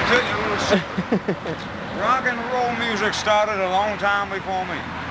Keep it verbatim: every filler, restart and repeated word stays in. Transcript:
tell you a little secret. Rock and roll music started a long time before me.